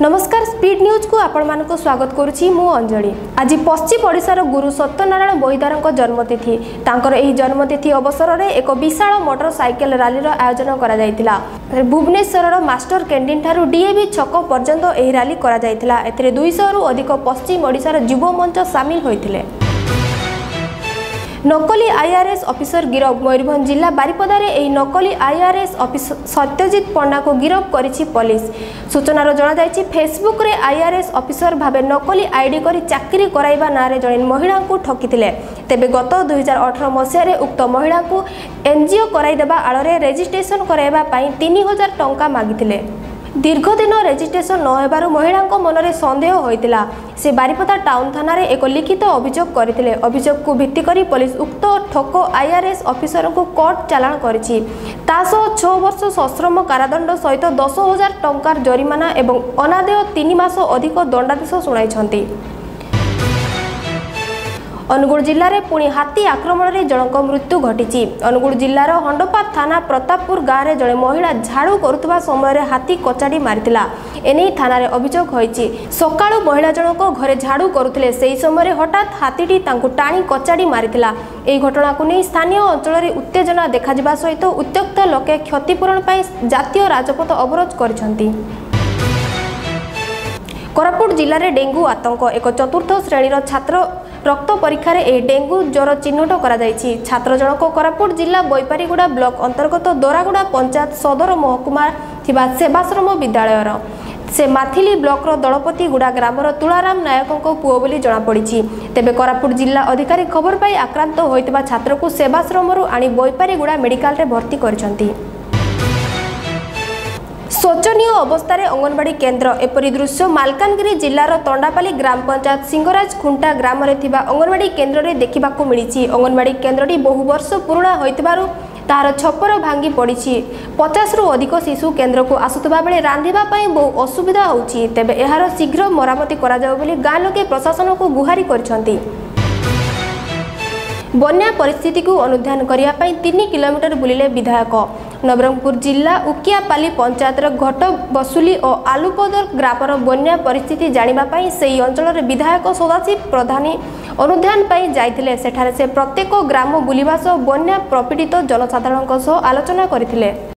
नमस्कार speed news को आपण मानक स्वागत करुछि मु अंजलि। आज पश्चिम ओडिशार गुरु सत्यनारायण बहिदार जन्मतिथि। तांकर एही जन्मतिथि अवसर में एक विशाल मोटरसाइकेल रैली आयोजन करा जायतिला। भुवनेश्वर मास्टर कैंटीन ठारू डीएवी छक पर्यंत एही रैली करा जायतिला। एथिरे 200 रु अधिक पश्चिम ओडिशार युवा मंच सामिल होइतिले। नकली आईआरएस ऑफिसर गिरफ। मयूरभंज जिला बारिपदा रे एही नकली आईआरएस ऑफिसर सत्यजित पंडा को गिरफ करिछि पुलिस। सूचनार जना जायछि फेसबुक रे आईआरएस ऑफिसर भाबे नकली आईडी करी चाकरी कराइबा नारे जणे महिला को ठकिथिले। तेबे गत 2018 मसिया रे उक्त महिला को एनजीओ कराइ देबा आळरे रजिस्ट्रेशन कराइबा पई 3000 टंका मागिथिले। दीर्घ दिन रजिस्ट्रेशन न हेबारु महिला मनरे सन्देह होइतिला। से बारिपदा टाउन थाना रे एक लिखित अभियोग करथिले। अभियोग को भित्ति करी पुलिस उक्त ठको आईआरएस ऑफिसर को कोर्ट चालान करिछि। तासो 6 वर्ष सश्रम कारादंड सहित 10,000 टंकार जरिमाना एवं अनादेय 3 मास अधिक दंडादेश सुनाइछन्ति। अनुगुल जिल्ला रे पुणी हाथी आक्रमण रे जनक मृत्यु घटिछि। अनुगुल जिल्लार हंडपा थाना प्रतापपुर गाँव रे जणे महिला झाड़ू करुवा समय हाथी कचाड़ी मारिथिला। एने थाना रे अभियोग होइछि। सकाळु महिला जनक घरे झाड़ू करुथिले। सेही समय हठात हाथीटी तांकु टाणी कचाड़ी मारिथिला। एही घटना को नै स्थानीय अंचल रे उत्तेजना देखा जिबा सहित उत्त्यक्त लोके क्षतिपूरण पई जातीय राजपथ अवरोध करिसंती। कोरापुट जिल्ला रे डेंगू आतंक। एक चतुर्थ श्रेणीर छात्र रक्त परीक्षा रे डेंगू ज्वर चिन्हट करा जायछि। छात्र जनक कोरापुट जिला बैपारीगुड़ा ब्लॉक अंतर्गत दोरागुड़ा पंचायत सदर महकुमा थिबा सेवाश्रम विद्यालयर से माथिली ब्लॉक रो दलपति गुड़ा ग्रामर तुलाराम नायकों पुओ बोली जना पड़िछि। तेबे कोरापुट जिला अधिकारी खबर पाई आक्रांत होइतबा छात्र को सेवाश्रमरु आनी बैपारीगुड़ा मेडिकल रे भर्ती करछन्ती। शोचनीय अवस्था रे अंगनवाड़ी केन्द्र। एपरी दृश्य मालकानगिरी जिल्लार तंडापाली ग्राम पंचायत सिंगराज खुंटा ग्राम रे थिबा अंगनवाड़ी केन्द्र रे देखिबाकू मिलिछि। अंगनवाड़ी केन्द्रटी बहु वर्ष पुराना होइतबारु तार छपर भांगी पड़िछि। 50 रु अधिक शिशु केन्द्र को आसुतबा बेले रांधिबा पई बहु असुविधा होउछि। तेबे एहार शीघ्र मरामती करा जाउ बोली गाँ लोके प्रशासन को गुहारी करछन्ती। बन्या परिस्थिति को अनुध्यान करिया पई 3 किलोमीटर बुलिले विधायक। नवरंगपुर जिला उकियापाली पंचायत घट बसुली और आलुपदर ग्रामर बन्या परिस्थिति जानिबा पई सेही अंचल विधायक सदाशिव प्रधानी अनुध्यान पई जाइथिले। सेठारे से प्रत्येक ग्राम बुलिबा सह बन्या प्रपीड़ित जनसाधारण सह आलोचना करथिले।